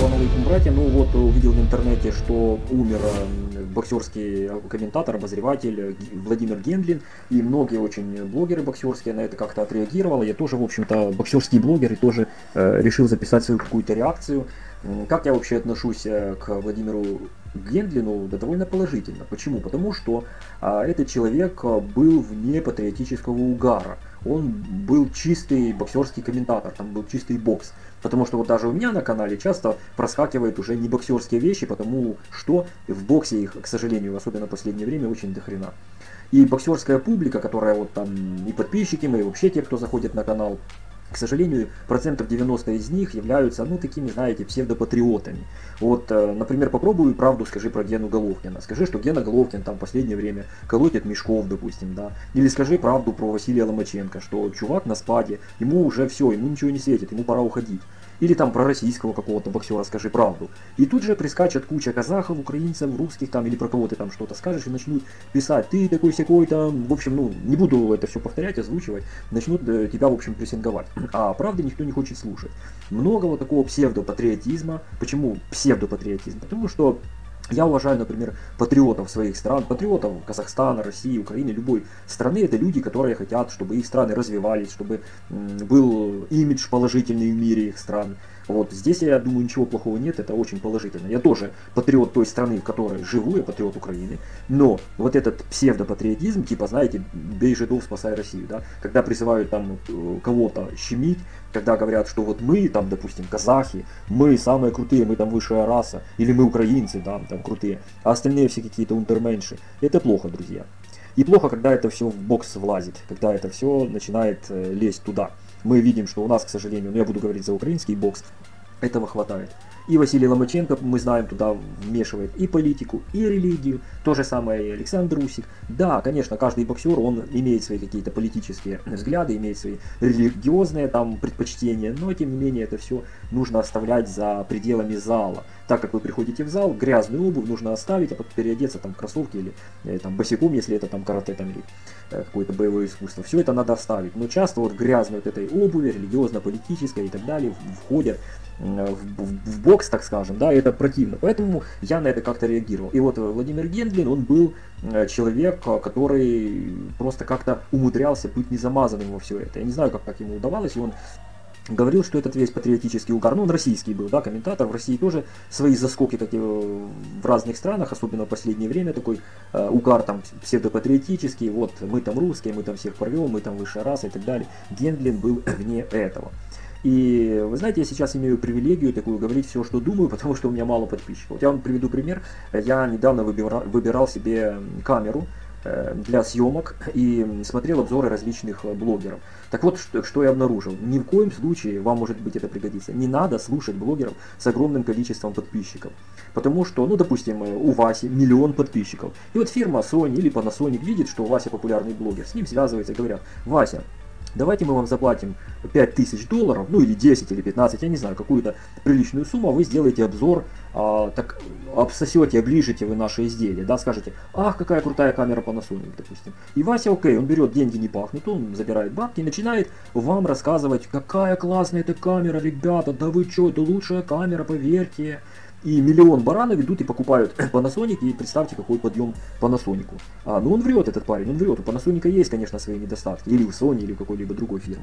Ассаламу алейкум, братья. Ну вот увидел в интернете, что умер боксерский комментатор, обозреватель Владимир Гендлин. И многие очень блогеры боксерские на это как-то отреагировали. Я тоже, в общем-то, боксерский блогер и тоже решил записать свою какую-то реакцию. Как я вообще отношусь к Владимиру Гендлину? Да довольно положительно. Почему? Потому что этот человек был вне патриотического угара. Он был чистый боксерский комментатор, там был чистый бокс. Потому что вот даже у меня на канале часто проскакивают уже не боксерские вещи, потому что в боксе их, к сожалению, особенно в последнее время, очень дохрена. И боксерская публика, которая вот там и подписчики мои, и вообще те, кто заходит на канал, к сожалению, процентов 90 из них являются, ну, такими, знаете, псевдопатриотами. Вот, например, попробуй правду скажи про Гену Головкина. Скажи, что Гена Головкин там в последнее время колотит мешков, допустим, да. Или скажи правду про Василия Ломаченко, что чувак на спаде, ему уже все, ему ничего не светит, ему пора уходить. Или там про российского какого-то боксера скажи правду. И тут же прискачет куча казахов, украинцев, русских там, или про кого ты там что-то скажешь, и начнут писать, ты такой-сякой там, в общем, ну, не буду это все повторять, озвучивать, начнут тебя, в общем, прессинговать. А правды никто не хочет слушать. Много вот такого псевдопатриотизма. Почему псевдопатриотизм? Потому что я уважаю, например, патриотов своих стран, патриотов Казахстана, России, Украины, любой страны. Это люди, которые хотят, чтобы их страны развивались, чтобы был имидж положительный в мире их стран. Вот здесь, я думаю, ничего плохого нет, это очень положительно. Я тоже патриот той страны, в которой живу, я патриот Украины. Но вот этот псевдопатриотизм, типа, знаете, бей жидов, спасай Россию, да, когда призывают там кого-то щемить, когда говорят, что вот мы, там, допустим, казахи, мы самые крутые, мы там высшая раса, или мы украинцы, да, там крутые, а остальные все какие-то унтерменши. Это плохо, друзья. И плохо, когда это все в бокс влазит, когда это все начинает лезть туда. Мы видим, что у нас, к сожалению, ну я буду говорить за украинский бокс, этого хватает. И Василий Ломаченко, мы знаем, туда вмешивает и политику, и религию. То же самое и Александр Усик. Да, конечно, каждый боксер, он имеет свои какие-то политические взгляды, имеет свои религиозные там предпочтения, но тем не менее это все нужно оставлять за пределами зала. Так как вы приходите в зал, грязную обувь нужно оставить, а потом переодеться там в кроссовки или там босиком, если это там карате там, или какое-то боевое искусство. Все это надо оставить. Но часто вот грязной вот этой обуви, религиозно-политической и так далее, входят в бокс, так скажем, да, это противно. Поэтому я на это как-то реагировал. И вот Владимир Гендлин, он был человек, который просто как-то умудрялся быть незамазанным во все это. Я не знаю, как ему удавалось, и он говорил, что этот весь патриотический угар, ну он российский был, да, комментатор, в России тоже свои заскоки, как и в разных странах, особенно в последнее время, такой угар там псевдопатриотический, вот мы там русские, мы там всех порвем, мы там высшая раса и так далее. Гендлин был вне этого. И вы знаете, я сейчас имею привилегию такую говорить все, что думаю, потому что у меня мало подписчиков. Вот я вам приведу пример. Я недавно выбирал себе камеру для съемок и смотрел обзоры различных блогеров. Так вот, что я обнаружил. Ни в коем случае, вам может быть это пригодится, не надо слушать блогеров с огромным количеством подписчиков. Потому что, ну допустим, у Васи 1 миллион подписчиков. И вот фирма Sony или Panasonic видит, что Вася популярный блогер. С ним связываются и говорят: Вася, давайте мы вам заплатим $5000, ну или 10 или 15, я не знаю, какую-то приличную сумму, а вы сделаете обзор, так обсосете, оближете вы наше изделие, да, скажете: ах, какая крутая камера Panasonic, допустим. И Вася, окей, он берет, деньги не пахнут, он забирает бабки и начинает вам рассказывать, какая классная эта камера, ребята, да вы что, это лучшая камера, поверьте. И 1 миллион баранов идут и покупают Panasonic, и представьте, какой подъем Panasonic. Ну он врет, этот парень, он врет. У Panasonic есть, конечно, свои недостатки, или у Sony, или у какой-либо другой фирмы.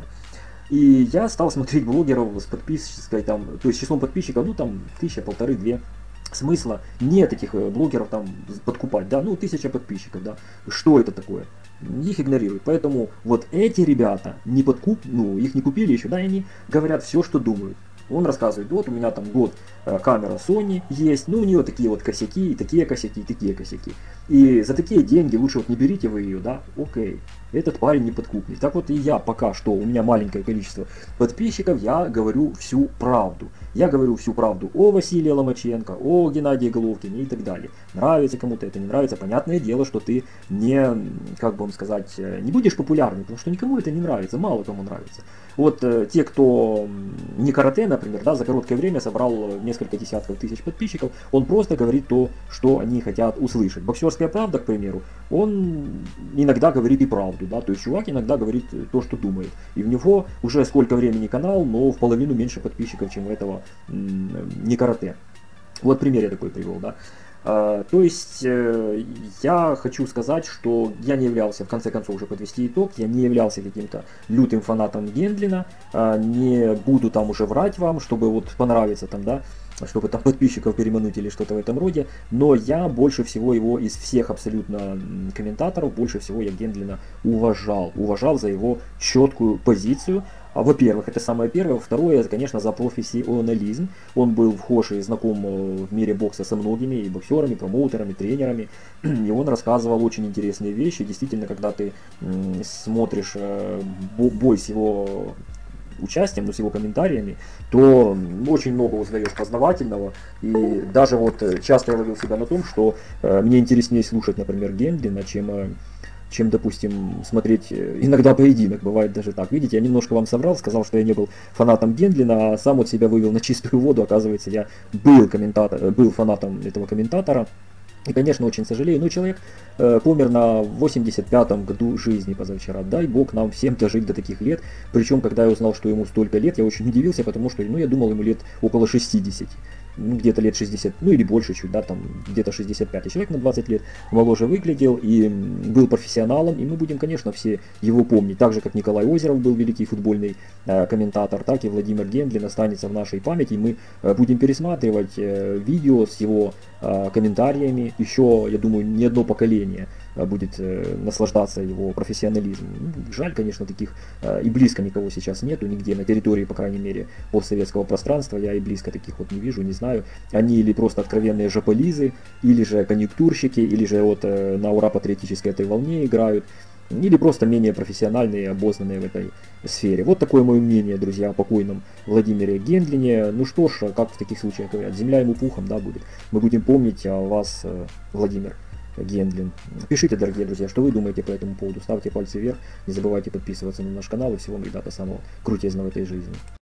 И я стал смотреть блогеров с подписческой, там, то есть числом подписчиков, ну там 1000, 1500, 2. Смысла нет этих блогеров там подкупать, да, ну 1000 подписчиков, да. Что это такое? Их игнорируют. Поэтому вот эти ребята не ну их не купили еще, да, и они говорят все, что думают. Он рассказывает: вот у меня там год камера Sony есть, ну у нее такие вот косяки, и такие косяки, и такие косяки. И за такие деньги лучше вот не берите вы ее, да, окей. Этот парень не подкупный. Так вот и я пока что, у меня маленькое количество подписчиков, я говорю всю правду. Я говорю всю правду о Василии Ломаченко, о Геннадии Головкине и так далее. Нравится кому-то это, не нравится, понятное дело, что ты не, как бы вам сказать, не будешь популярным, потому что никому это не нравится, мало кому нравится. Вот те, кто не карате, например, да, за короткое время собрал несколько десятков тысяч подписчиков, он просто говорит то, что они хотят услышать. Боксерские «Комсомольская правда», к примеру, он иногда говорит и правду, да, то есть чувак иногда говорит то, что думает. И у него уже сколько времени канал, но в половину меньше подписчиков, чем у этого не карате. Вот пример я такой привел, да. То есть я хочу сказать, что я не являлся, в конце концов уже подвести итог, я не являлся каким-то лютым фанатом Гендлина, не буду там уже врать вам, чтобы вот понравиться там, да, чтобы там подписчиков перемануть или что-то в этом роде, но я больше всего его из всех абсолютно комментаторов, больше всего я Гендлина уважал за его четкую позицию. Во-первых, это самое первое. Во-второе, это, конечно, за профессионализм. Он был вхож и знаком в мире бокса со многими и боксерами, промоутерами, тренерами. И он рассказывал очень интересные вещи. Действительно, когда ты смотришь бой с его участием, но с его комментариями, то очень много узнаешь познавательного. И даже вот часто я ловил себя на том, что мне интереснее слушать, например, Гендлина, чем, допустим, смотреть иногда поединок, бывает даже так. Видите, я немножко вам соврал, сказал, что я не был фанатом Гендлина, а сам вот себя вывел на чистую воду. Оказывается, я был фанатом этого комментатора. И, конечно, очень сожалею, но человек помер на 85-м году жизни позавчера. Дай бог нам всем дожить до таких лет. Причем, когда я узнал, что ему столько лет, я очень удивился, потому что, я думал, ему лет около 60. Где-то лет 60, или больше чуть, да, там где-то 65. И человек на 20 лет моложе выглядел и был профессионалом, и мы будем, конечно, все его помнить. Так же, как Николай Озеров был великий футбольный комментатор, так и Владимир Гендлин останется в нашей памяти. И мы будем пересматривать видео с его комментариями. Еще, я думаю, не одно поколение будет наслаждаться его профессионализмом. Жаль, конечно, таких и близко никого сейчас нету, нигде на территории, по крайней мере, постсоветского пространства. Я и близко таких вот не вижу, не знаю. Они или просто откровенные жополизы, или же конъюнктурщики, или же вот на ура патриотической этой волне играют, или просто менее профессиональные и обознанные в этой сфере. Вот такое мое мнение, друзья, о покойном Владимире Гендлине. Ну что ж, как в таких случаях говорят, земля ему пухом, да, будет. Мы будем помнить о вас, Владимир Гендлин. Пишите, дорогие друзья, что вы думаете по этому поводу. Ставьте пальцы вверх, не забывайте подписываться на наш канал. И всего вам, ребята, самого крутезного в этой жизни.